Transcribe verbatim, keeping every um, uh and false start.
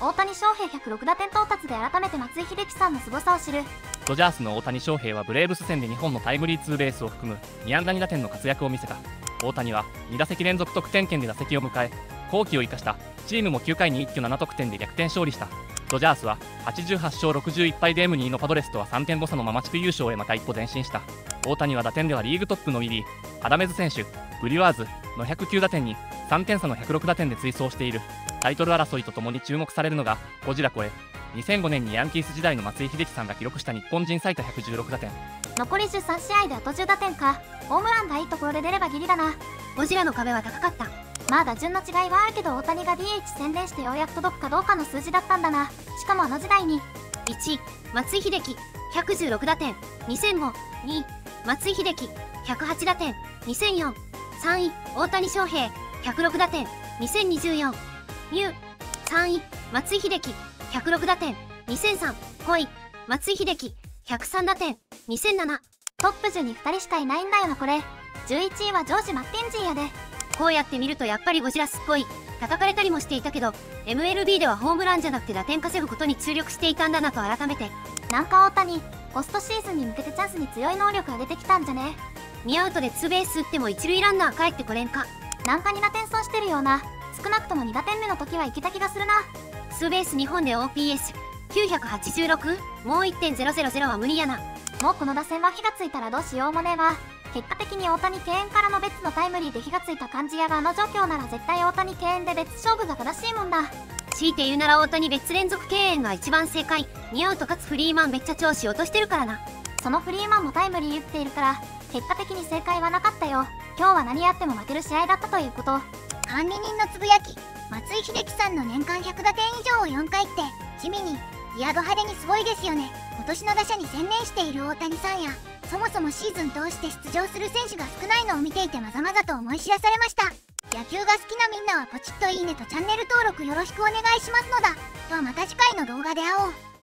大谷翔平ひゃくろく打点到達で改めて松井秀喜さんの凄さを知る。 ドジャースの大谷翔平はブレーブス戦でにほんのタイムリーツーベースを含むに安打に打点の活躍を見せた。大谷はに打席連続得点圏で打席を迎え、好機を生かしたチームもきゅうかいに一挙なな得点で逆転勝利した。ドジャースははちじゅうはち勝ろくじゅういち敗で エムツー のパドレスとはさんてんご差のまま地区優勝へまた一歩前進した。大谷は打点ではリーグトップのウィリー・アダメズ選手、ブリュワーズのひゃくきゅう打点にさんてん差のひゃくろく打点で追走している。タイトル争いとともに注目されるのがゴジラ超え。にせんごねんにヤンキース時代の松井秀喜さんが記録した日本人最多ひゃくじゅうろく打点。 残りじゅうさん試合であとじゅう打点か。ホームランがいいところで出ればギリだな。ゴジラの壁は高かった。まあ打順の違いはあるけど大谷が ディーエイチ 宣伝してようやく届くかどうかの数字だったんだな。しかもあの時代にいち松井秀喜ひゃくじゅうろく打点にせんご、に松井秀喜ひゃくはち打点にせんよん、さんい大谷翔平ひゃくろく打点にせんにじゅうよん、ニューさんい松井秀喜ひゃくろく打点にせんさん、ごい松井秀喜ひゃくさん打点にせんなな。トップじゅうにふたりしかいないんだよなこれ。じゅういちいはジョージ・マッケンジーやで。こうやって見るとやっぱりゴジラスっぽい。叩かれたりもしていたけど エムエルビー ではホームランじゃなくて打点稼ぐことに注力していたんだなと改めて。なんか大谷ポストシーズンに向けてチャンスに強い能力が出てきたんじゃね。にアウトでツーベース打っても一塁ランナー帰ってこれんか。なんかに打点損してるような。少なくともに打点目の時はいけた気がするな。ツーベースにほんで オーピーエスきゅうひゃくはちじゅうろく、もう いってんゼロゼロゼロ は無理やな。もうこの打線は火がついたらどうしようもねえわ。結果的に大谷敬遠からの別のタイムリーで火がついた感じやが、あの状況なら絶対大谷敬遠で別勝負が正しいもんだ。強いて言うなら大谷別連続敬遠が一番正解。にアウトかつフリーマンめっちゃ調子落としてるからな。そのフリーマンもタイムリー打っているから結果的に正解はなかったよ。今日は何やっても負ける試合だったということ。 管理人のつぶやき。松井秀喜さんの年間ひゃく打点以上をよんかいって地味にギアド派手にすごいですよね。今年の打者に専念している大谷さんや、そもそもシーズン通して出場する選手が少ないのを見ていてまざまざと思い知らされました。野球が好きなみんなはポチッといいねとチャンネル登録よろしくお願いしますのだ。ではまた次回の動画で会おう。